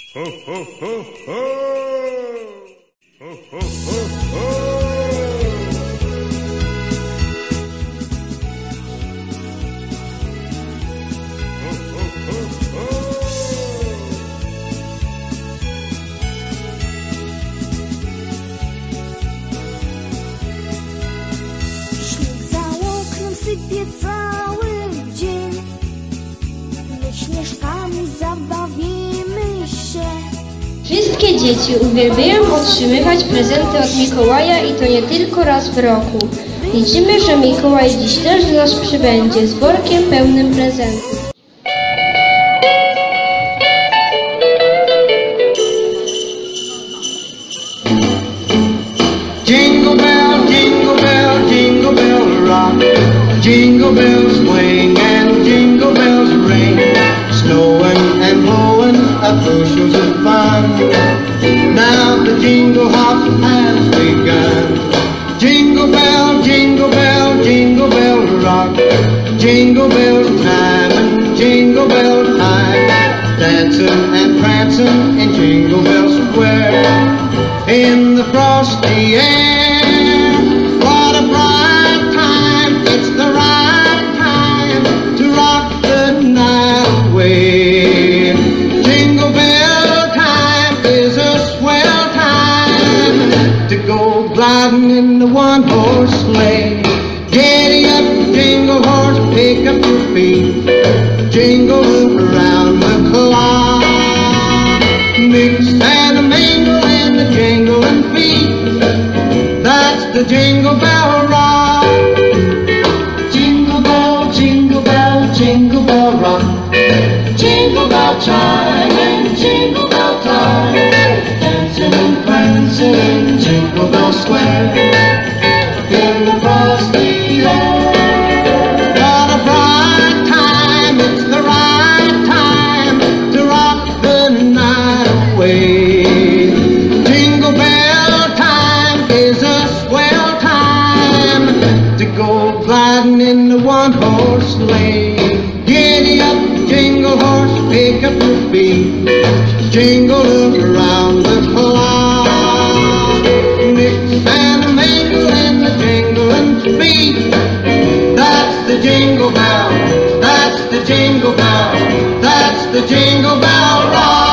Ho, ho, ho, ho! Ho, ho, ho, ho! Ho, ho, ho, ho! Śnieg za oknem sypie cały dzień. My śnieżkami zabawimy się. Wszystkie dzieci uwielbiają otrzymywać prezenty od Mikołaja i to nie tylko raz w roku. Liczymy, że Mikołaj dziś też do nas przybędzie z workiem pełnym prezentów. Jingle bell, jingle bell rock. Jingle bells swing and jingle bells ring. Snowing and blowing up bushels of fun. Now the jingle hop has begun. Jingle bell, jingle bell, jingle bell rock. Jingle bell time and jingle bell time. Dancing and prancing in Jingle Bell Square. In the frosty air, what a bright time. It's the right time to rock the night away. Jingle bell time is a swell time to go gliding in the one-horse sleigh. Giddy up, jingle horse, pick up your feet. Jingle around the clock. Mix and a mingle in the jingling feet. That's the Jingle Bell Rock. Jingle bell, jingle bell, jingle bell rock. Jingle bell chime and jingle bell time. Dancing and prancing in Jingle Bell Square. In the frosty air. What a bright time, it's the right time to rock the night away. Jingle bell time is a swell time to go gliding in the one-horse sleigh. Giddy up, jingle horse, pick up your feet. Jingle around the clock. Mix and mingle in the jingling feet. That's the Jingle Bell, that's the Jingle Bell, that's the Jingle Bell Rock.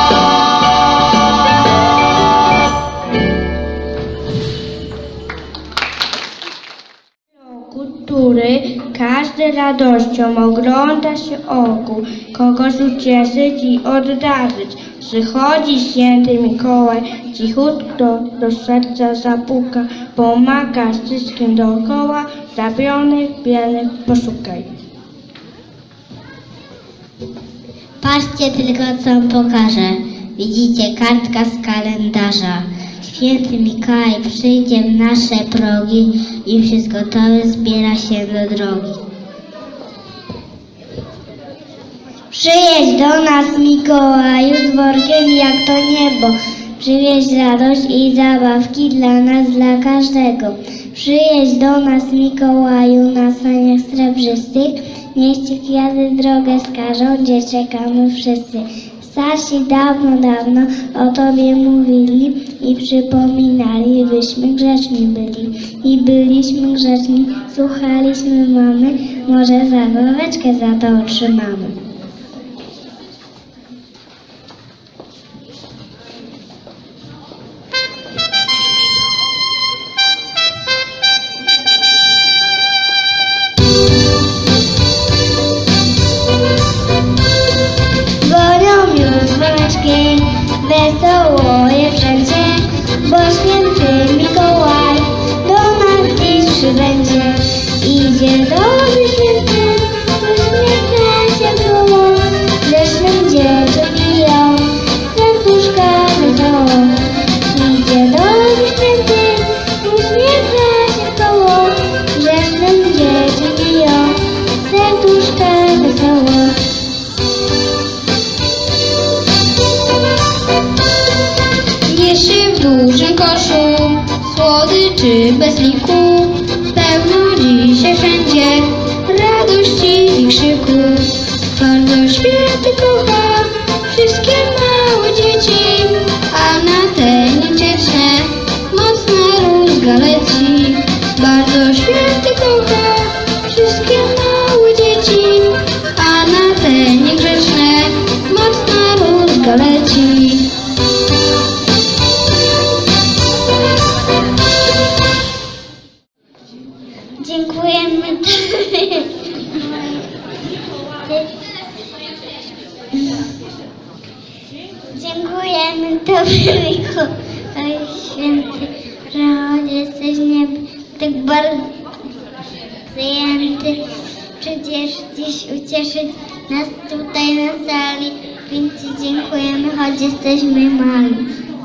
Który każdy radością ogląda się oku, kogoś ucieszyć i oddarzyć. Przychodzi święty Mikołaj, cichutko do serca zapuka, pomaga wszystkim dookoła, zabionych, biednych poszukaj. Patrzcie tylko, co wam pokażę. Widzicie, kartka z kalendarza. Święty Mikołaj przyjdzie w nasze progi i już jest gotowy, zbiera się do drogi. Przyjedź do nas, Mikołaju, z workiem jak to niebo. Przywieź radość i zabawki dla nas, dla każdego. Przyjedź do nas, Mikołaju, na saniach srebrzystych. Niech ci kwiaty drogę wskażą, gdzie czekamy wszyscy. Starsi dawno, dawno o tobie mówili i przypominali, byśmy grzeczni byli. I byliśmy grzeczni, słuchaliśmy mamy, może zabaweczkę za to otrzymamy. Wesoło jest wszędzie, bo święty Mikołaj do nas dziś przybędzie. Idzie dobry święty, uśmiecha się koło, grzecznym dzieciom biją serduszka wesoło. Idzie dobry święty, uśmiecha się koło, grzecznym dzieciom biją serduszka wesoło. W dużym koszu słodyczy bez liku, pełno dzisiaj wszędzie radości i krzyku. Bardzo święty kocha wszystkie małe dzieci. Dziękujemy Tobie, Mikołaju Święty, że choć jesteś tak bardzo zajęty, przecież dziś ucieszyć nas tutaj na sali, więc Ci dziękujemy, choć jesteśmy mali.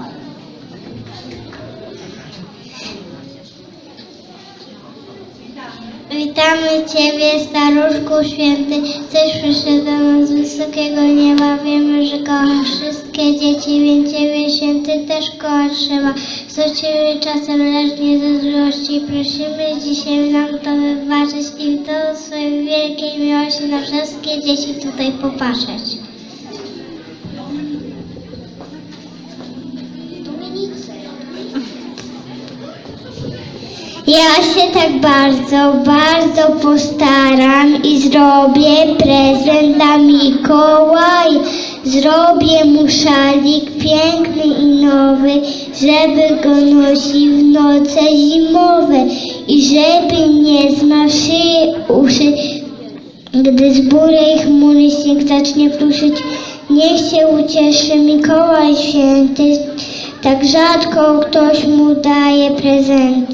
Witamy Ciebie, staruszku święty, Tyś przyszedł do nas z wysokiego nieba. Wiemy, że kochasz wszystkie dzieci, więc Ciebie, święty, też kochać trzeba. Co Ciebie czasem, lecz nie ze złości, prosimy dzisiaj nam to wybaczyć i w to swojej wielkiej miłości na wszystkie dzieci tutaj popatrzeć. Ja się tak bardzo postaram i zrobię prezent dla Mikołaja. Zrobię mu szalik piękny i nowy, żeby go nosił w noce zimowe i żeby nie zmarł uszy, gdy z burej chmury śnieg zacznie pruszyć. Niech się ucieszy Mikołaj Święty, tak rzadko ktoś mu daje prezenty.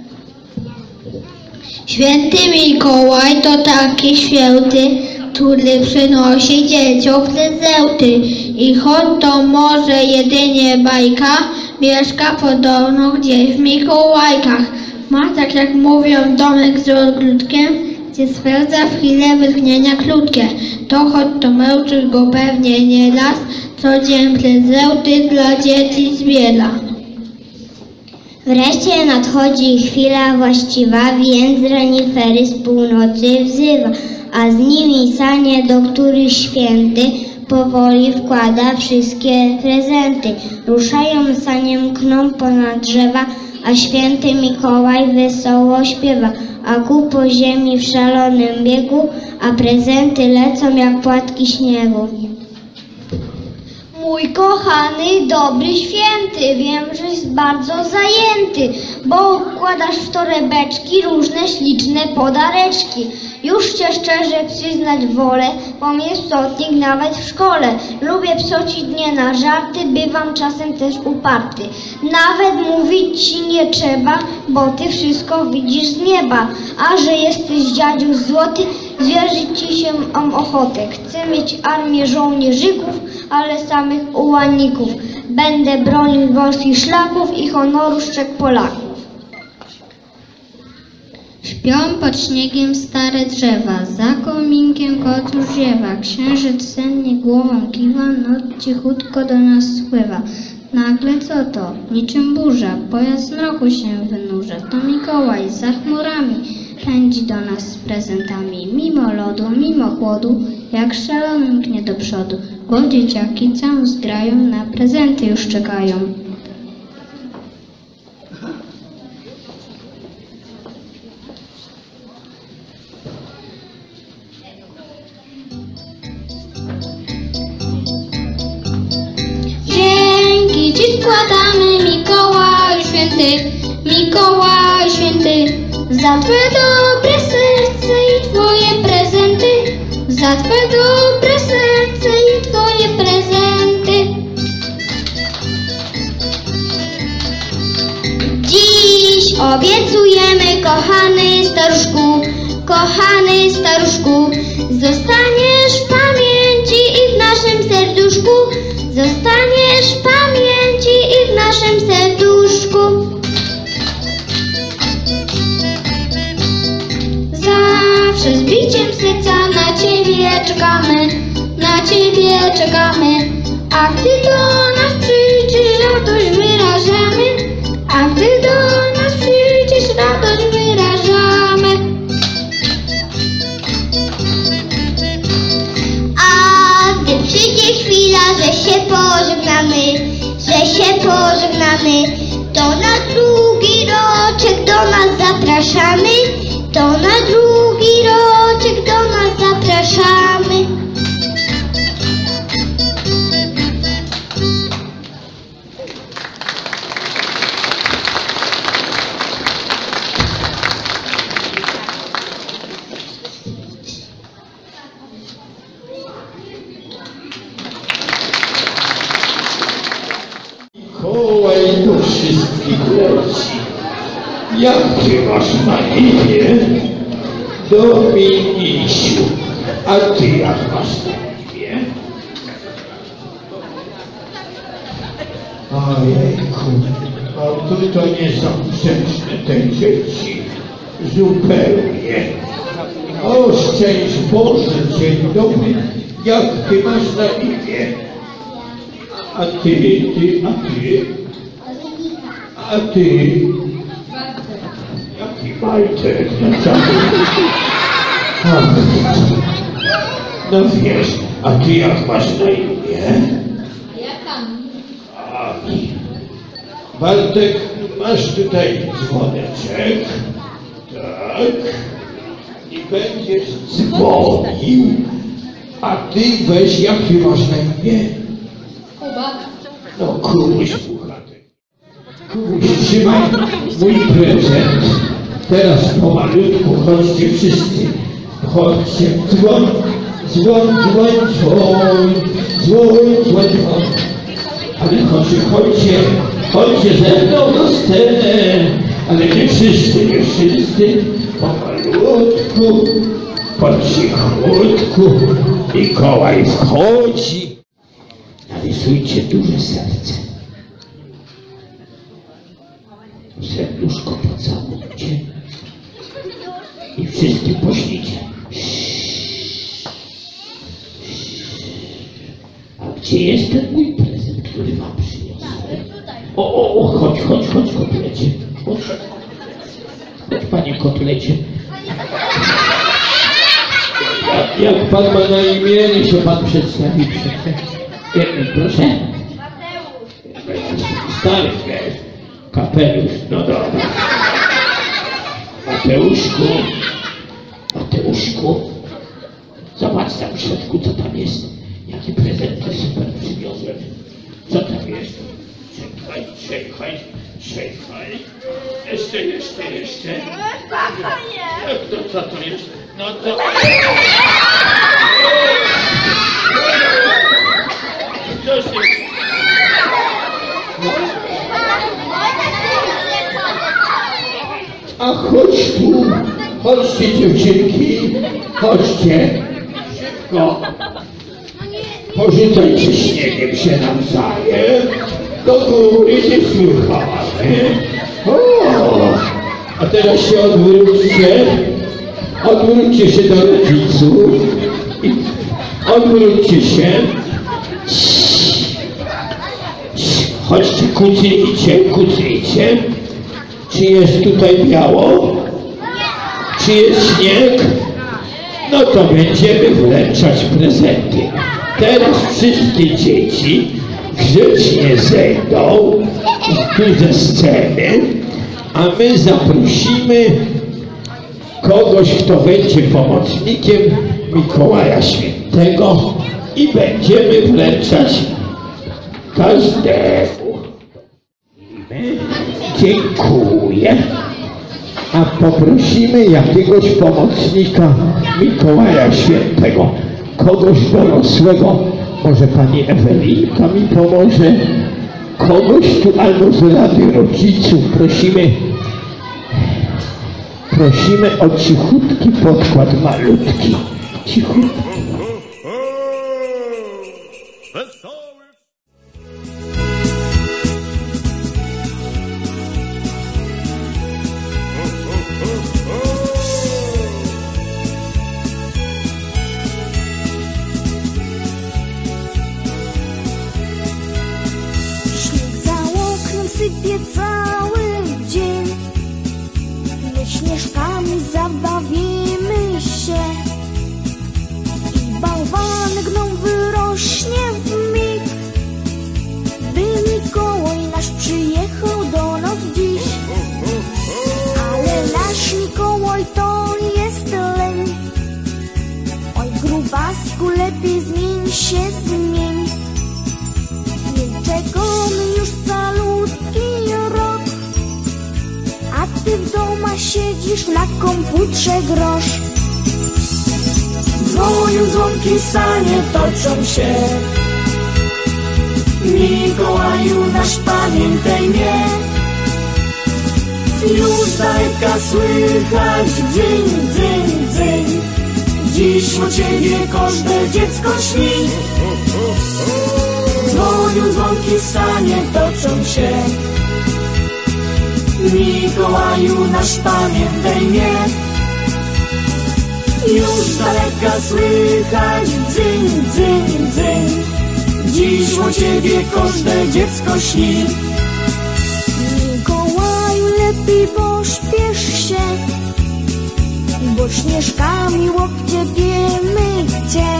Święty Mikołaj to taki święty, który przynosi dzieciom prezenty. I choć to może jedynie bajka, mieszka podobno gdzieś w Mikołajkach. Ma, tak jak mówią, domek z ogródkiem, gdzie spędza w chwilę wytchnienia krótkie. To choć to męczy go pewnie nie raz, co dzień prezenty dla dzieci zbiera. Wreszcie nadchodzi chwila właściwa, więc renifery z północy wzywa, a z nimi sanie, do których święty powoli wkłada wszystkie prezenty. Ruszają sanie, mkną ponad drzewa, a święty Mikołaj wesoło śpiewa, a ku po ziemi w szalonym biegu, a prezenty lecą jak płatki śniegu. Mój kochany, dobry święty, wiem, że jest bardzo zajęty, bo układasz w torebeczki różne śliczne podareczki. Już Cię szczerze przyznać wolę, bo mnie psotnik nawet w szkole. Lubię psocić dnie na żarty, bywam czasem też uparty. Nawet mówić Ci nie trzeba, bo Ty wszystko widzisz z nieba. A że jesteś dziadziuś złoty, zwierzyć Ci się mam ochotę. Chcę mieć armię żołnierzyków, ale samych ułaników. Będę bronił polskich szlaków i honoru szczek Polaków. Śpią pod śniegiem stare drzewa, za kominkiem kot już ziewa. Księżyc sennie głową kiwa, noc cichutko do nas spływa. Nagle co to? Niczym burza, pojazd mroku się wynurza. To Mikołaj za chmurami pędzi do nas z prezentami. Mimo lodu, mimo chłodu, jak szalony mknie do przodu, bo dzieciaki całą zgrają na prezenty już czekają. Dzięki Ci składamy, Mikołaj Święty, Mikołaj Święty, za Twe dobre serce i Twoje prezenty, za Twe dobre serce i Twoje prezenty. Dziś obiecujemy, kochany staruszku, zostaniesz w pamięci i w naszym serduszku, zostaniesz w pamięci i w naszym serduszku. Zawsze z biciem serca na Ciebie czekamy, a gdy do nas przyjdziesz, radość wyrażamy, a gdy do nas przyjdziesz, radość wyrażamy. A gdy przyjdzie chwila, że się pożegnamy, to na drugi roczek do nas zapraszamy, to na drugi roczek do nas zapraszamy. do wszystkich leci. Jak ty masz na imię? Dominisiu. A ty jak masz na imię? Ojejku, no to nie są grzeczne te dzieci. Zupełnie. O, szczęść Boże, dzień dobry. Jak ty masz na imię? A ty? Jaki Majtek na cały? Ach, no wiesz, a ty jak masz na imię? Bartek, masz tutaj dzwoneczek, tak, i będziesz dzwonił, a ty weź, jaki masz na imię? Kuba. No Kubuś Puchatek. Kubuś, trzymaj mój prezent. Teraz pomalutku, chodźcie wszyscy, chodźcie, dzwoń. Ale chodźcie ze mną na scenę, ale nie wszyscy, pomalutku, po cichutku, Mikołaj wchodzi. Narysujcie duże serce. Serduszko pocałujcie i wszyscy poślijcie. A gdzie jest ten mój prezent, który wam przyniosłem? Chodź kotlecie. Chodź, panie kotlecie. Jak pan ma na imię, niech się pan przedstawi. Proszę? Mateusz. Stary, kapelusz, no dobra. Mateuszku, zobacz tam w środku, co tam jest. Jakie prezenty super przywiozłem. Co tam jest? Czekaj. Jeszcze. Co to jest? No to... A chodź tu, chodźcie dziewczynki, chodźcie, szybko, porzucajcie śniegiem się nawzajem, do góry nie słychamy. A teraz się odwróćcie się do rodziców, odwróćcie się, chodźcie, kucnijcie. Czy jest tutaj biało? Czy jest śnieg? No to będziemy wręczać prezenty. Teraz wszystkie dzieci grzecznie zejdą tu ze sceny, a my zaprosimy kogoś, kto będzie pomocnikiem Mikołaja Świętego i będziemy wręczać każdemu. Dziękuję. A poprosimy jakiegoś pomocnika Mikołaja Świętego, kogoś dorosłego, może pani Ewelinka mi pomoże, kogoś tu albo z Rady Rodziców prosimy o cichutki podkład malutki, cichutki. Sypie cały dzień, my śnieżkami zabawimy się i bałwanek nam wyrośnie w mig, by Mikołaj nasz przyjechał do nas dziś. Ale nasz Mikołaj to jest leń, oj grubasku, lepiej zmień się, zmień. Nie czekamy już calutki rok, a ty w domu siedzisz na komputerze grosz. Dzwonią dzwonki, sanie toczą się, Mikołaju nasz, pamiętaj mnie. Już z daleka słychać dzyń, dzyń, dzyń. Dziś o ciebie każde dziecko śni. Dzwonią dzwonki, sanie toczą się. Mikołaju nasz, pamiętaj mnie. Już z daleka słychać dzyń, dzyń, dzyń. Dziś o ciebie każde dziecko śni. Mikołaju, lepiej pośpiesz się, bo śnieżkami łokcie mycie.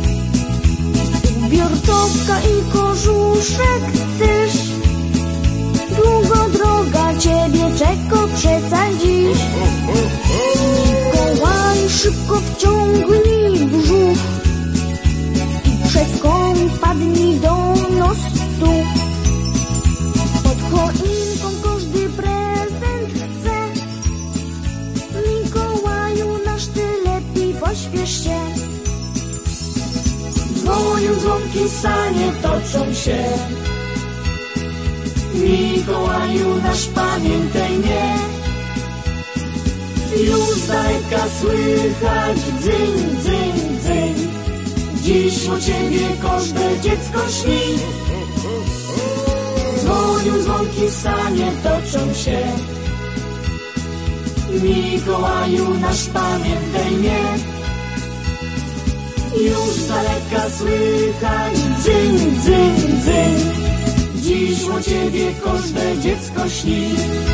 Biortowka i kożuszek też. Długo droga ciebie czeka przeca dziś. Mikołaju, szybko wciągnij brzuch i przez koń padnij do mostu. Pod choinką każdy prezent chce. Mikołaju nasz, ty lepiej pośpiesz się. Dzwonią dzwonki, sanie toczą się. Mikołaju nasz, pamiętaj mnie. Już z daleka słychać dzyń, dzyń, dzyń. Dziś o ciebie każde dziecko śni. Dzwonią dzwonki, sanie toczą się. Mikołaju nasz, pamiętaj mnie. Już z daleka słychać dzyń, dzyń, dzyń. Dziś o ciebie każde dziecko śni.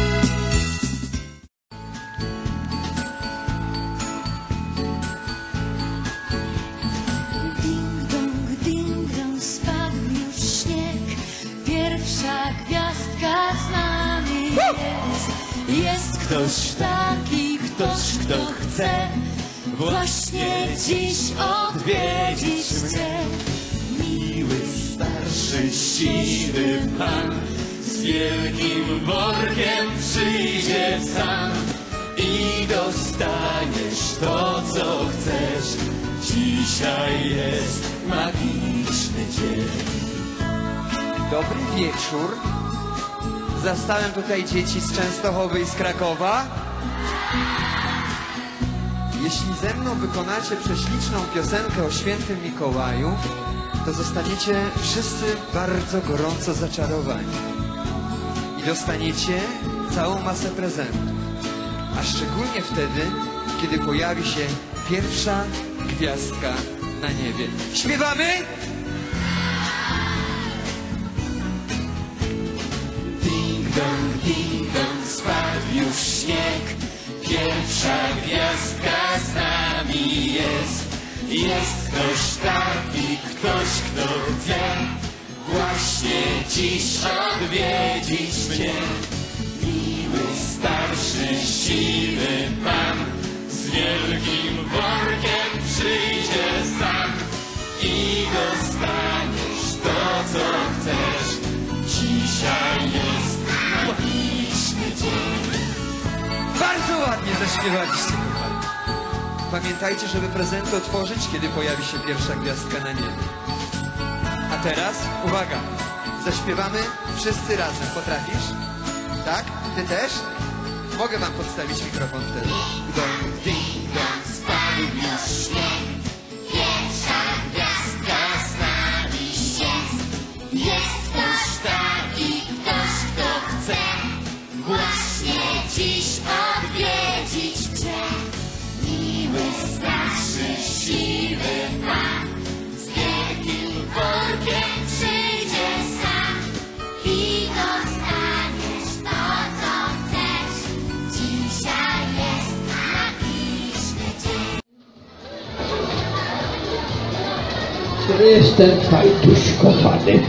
Ding dong, spadł już śnieg. Pierwsza gwiazdka z nami jest. Jest ktoś taki, ktoś kto chce właśnie dziś odwiedzić mnie. Miły, starszy, siwy pan z wielkim workiem przyjdzie sam i dostaniesz to, co chcesz. Dzisiaj jest magiczny dzień. Dobry wieczór. Zastałem tutaj dzieci z Częstochowy i z Krakowa. Jeśli ze mną wykonacie prześliczną piosenkę o świętym Mikołaju, to zostaniecie wszyscy bardzo gorąco zaczarowani. I dostaniecie całą masę prezentów. A szczególnie wtedy, kiedy pojawi się pierwsza gwiazdka na niebie. Śpiewamy? Ding dong, spadł już śnieg. Pierwsza gwiazdka z nami jest. Jest ktoś taki, ktoś kto chce właśnie dziś odwiedzić mnie. Miły, starszy, siwy pan z wielkim workiem przyjdzie sam i dostaniesz to, co chcesz. Dzisiaj jest magiczny dzień. Bardzo ładnie zaśpiewaliście, kochani. Pamiętajcie, żeby prezenty otworzyć, kiedy pojawi się pierwsza gwiazdka na niebie. A teraz, uwaga, zaśpiewamy wszyscy razem. Potrafisz? Tak? Ty też? Mogę wam podstawić mikrofon wtedy. Dong, ding, dong, spadł już śnieg. Pierwsza gwiazdka z nami jest. Jest ktoś taki, ktoś kto chce właśnie dziś odwiedzić cię. Miły, starszy, siwy pan z wielkim workiem przyjdzie sam i dostaniesz to, co chcesz. Dzisiaj jest magiczny dzień. To jest ten Kajtuś kochany.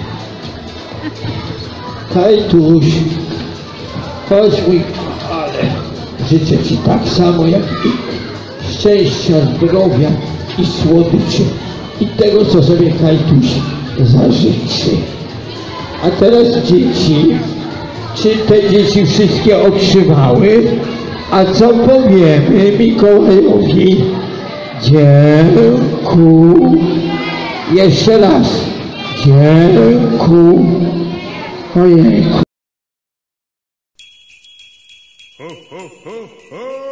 Kajtuś, chodź mój kochany. Życzę ci tak samo jak i szczęścia, zdrowia i słodyczy i tego, co sobie Kajtuś zażyczy. A teraz dzieci, czy te dzieci wszystkie otrzymały? A co powiemy Mikołajowi? Dziękuję. Jeszcze raz. Ojejku. Ho, ho, ho, ho!